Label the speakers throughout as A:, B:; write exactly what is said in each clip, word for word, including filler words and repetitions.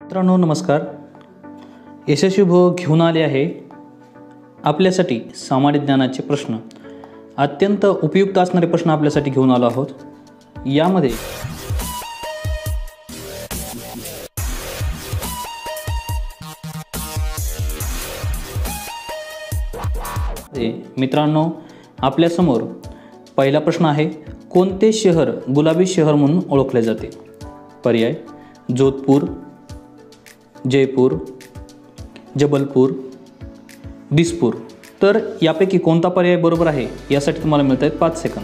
A: मित्रांनो नमस्कार. यशस्वी भव घेऊन आले आहे आपल्यासाठी सामान्य ज्ञानाचे प्रश्न. अत्यंत उपयुक्त असणारे प्रश्न आपल्यासाठी घेऊन आलो आहोत. यामध्ये मित्रांनो आपल्यासमोर पहिला प्रश्न आहे, कोणते शहर गुलाबी शहर म्हणून ओळखले जाते? पर्याय: जोधपूर, जयपूर, जबलपूर, दिसपूर. तर यापैकी कोणता पर्याय बरोबर आहे यासाठी तुम्हाला मिळत आहेत पाच सेकंद.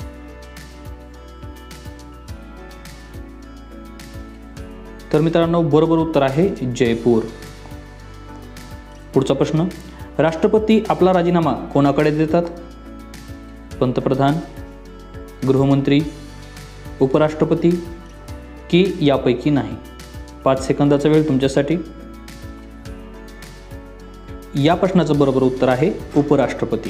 A: तर मित्रांनो बरोबर उत्तर आहे जयपूर. पुढचा प्रश्न, राष्ट्रपती आपला राजीनामा कोणाकडे देतात? पंतप्रधान, गृहमंत्री, उपराष्ट्रपती की यापैकी नाही? पाच सेकंदाचा वेळ तुमच्यासाठी. या प्रश्नाचं बरोबर उत्तर आहे उपराष्ट्रपती.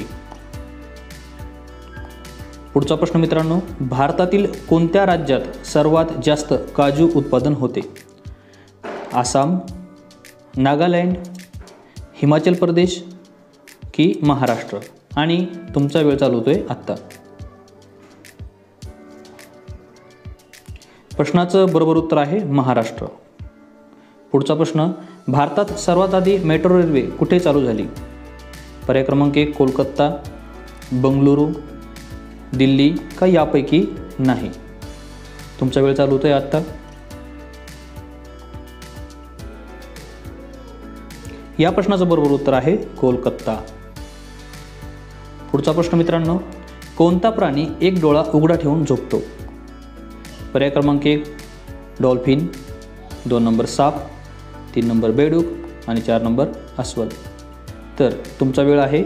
A: पुढचा प्रश्न मित्रांनो, भारतातील कोणत्या राज्यात सर्वात जास्त काजू उत्पादन होते? आसाम, नागालँड, हिमाचल प्रदेश की महाराष्ट्र? आणि तुमचा वेळ चालू होतोय आत्ता. प्रश्नाचं बरोबर उत्तर आहे महाराष्ट्र. पुढचा प्रश्न, भारतात सर्वात आधी मेट्रो रेल्वे कुठे चालू झाली? पर्याय क्रमांक एक कोलकाता, बंगळुरू, दिल्ली का यापैकी नाही? तुमचा वेळ चालू होतोय आत्ता. या प्रश्नाचं बरोबर उत्तर आहे कोलकाता. पुढचा प्रश्न मित्रांनो, कोणता प्राणी एक डोळा उघडा ठेवून झोपतो? पर्याय क्रमांक एक डॉल्फिन, दोन नंबर साप, तीन नंबर बेडूक आणि चार नंबर अस्वल. तर तुमचा वेळ आहे.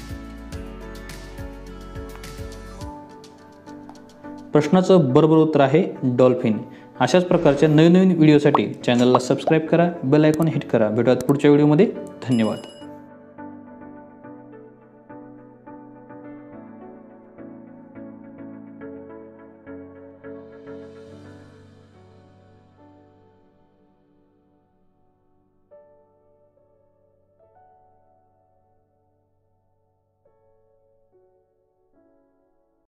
A: प्रश्नाचं बरोबर उत्तर आहे डॉल्फिन. अशाच प्रकारच्या नवीन नवीन व्हिडिओसाठी चॅनलला सबस्क्राईब करा, बेल आयकॉन हिट करा. भेटूयात पुढच्या व्हिडिओमध्ये. धन्यवाद.